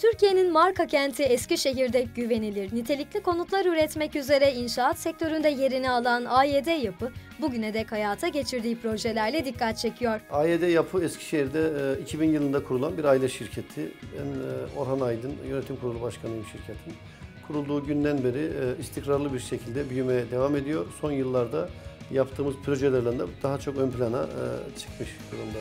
Türkiye'nin marka kenti Eskişehir'de güvenilir, nitelikli konutlar üretmek üzere inşaat sektöründe yerini alan AYD Yapı, bugüne dek hayata geçirdiği projelerle dikkat çekiyor. AYD Yapı Eskişehir'de 2000 yılında kurulan bir aile şirketi. Ben Orhan Aydın, yönetim kurulu başkanıyım şirketin. Kurulduğu günden beri istikrarlı bir şekilde büyümeye devam ediyor. Son yıllarda yaptığımız projelerle de daha çok ön plana çıkmış durumda.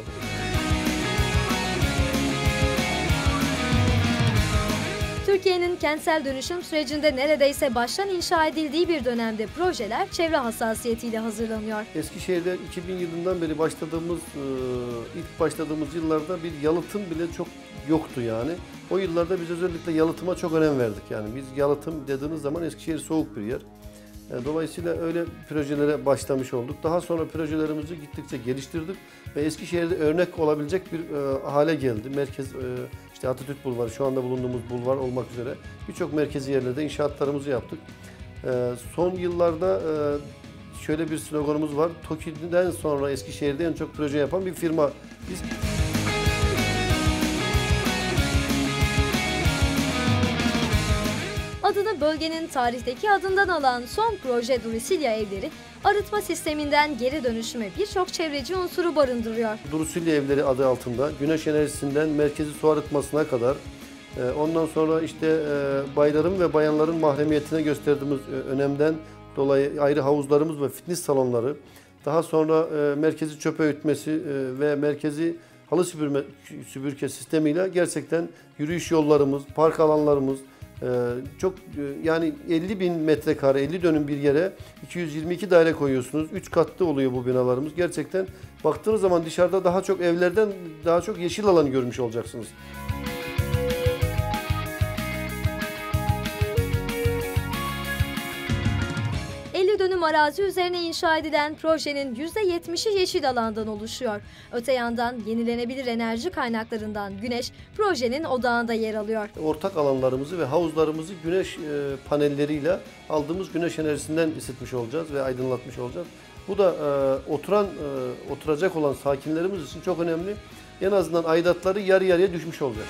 Türkiye'nin kentsel dönüşüm sürecinde neredeyse baştan inşa edildiği bir dönemde projeler çevre hassasiyetiyle hazırlanıyor. Eskişehir'de 2000 yılından beri ilk başladığımız yıllarda bir yalıtım bile çok yoktu yani. O yıllarda biz özellikle yalıtıma çok önem verdik yani. Biz yalıtım dediğiniz zaman Eskişehir soğuk bir yer. Dolayısıyla öyle projelere başlamış olduk. Daha sonra projelerimizi gittikçe geliştirdik ve Eskişehir'de örnek olabilecek bir hale geldi. Merkez, işte Atatürk Bulvarı, şu anda bulunduğumuz bulvar olmak üzere birçok merkezi yerlerde inşaatlarımızı yaptık. Son yıllarda şöyle bir sloganımız var. TOKİ'den sonra Eskişehir'de en çok proje yapan bir firma. Biz Adını bölgenin tarihteki adından alan son proje Drusilya Evleri, arıtma sisteminden geri dönüşüme birçok çevreci unsuru barındırıyor. Drusilya Evleri adı altında güneş enerjisinden merkezi su arıtmasına kadar, ondan sonra işte bayların ve bayanların mahremiyetine gösterdiğimiz önemden dolayı ayrı havuzlarımız ve fitness salonları, daha sonra merkezi çöp öğütmesi ve merkezi halı süpürge sistemiyle gerçekten yürüyüş yollarımız, park alanlarımız, çok yani 50.000 metrekare, 50 dönüm bir yere 222 daire koyuyorsunuz. 3 katlı oluyor bu binalarımız. Gerçekten baktığınız zaman dışarıda daha çok evlerden daha çok yeşil alanı görmüş olacaksınız. Dönüm arazi üzerine inşa edilen projenin %70'i yeşil alandan oluşuyor. Öte yandan yenilenebilir enerji kaynaklarından güneş projenin odağında yer alıyor. Ortak alanlarımızı ve havuzlarımızı güneş panelleriyle aldığımız güneş enerjisinden ısıtmış olacağız ve aydınlatmış olacağız. Bu da oturacak olan sakinlerimiz için çok önemli. En azından aidatları yarı yarıya düşmüş olacak.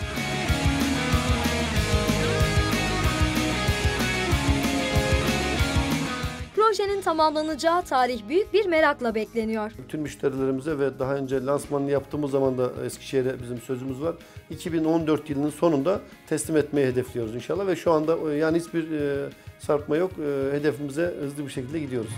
Projenin tamamlanacağı tarih büyük bir merakla bekleniyor. Bütün müşterilerimize ve daha önce lansmanını yaptığımız zaman da Eskişehir'e bizim sözümüz var. 2014 yılının sonunda teslim etmeyi hedefliyoruz inşallah ve şu anda yani hiçbir sarkma yok. Hedefimize hızlı bir şekilde gidiyoruz.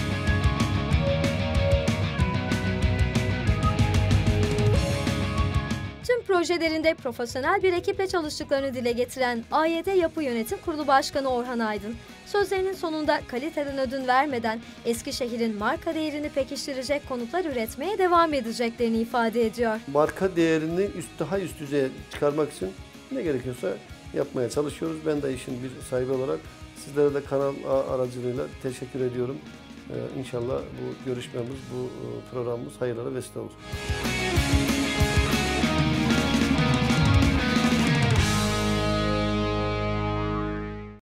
Tüm projelerinde profesyonel bir ekiple çalıştıklarını dile getiren AYD Yapı Yönetim Kurulu Başkanı Orhan Aydın, sözlerinin sonunda kaliteden ödün vermeden Eskişehir'in marka değerini pekiştirecek konutlar üretmeye devam edeceklerini ifade ediyor. Marka değerini daha üst düzeye çıkarmak için ne gerekiyorsa yapmaya çalışıyoruz. Ben de işin bir sahibi olarak sizlere de kanal aracılığıyla teşekkür ediyorum. İnşallah bu görüşmemiz, bu programımız hayırlara vesile olur.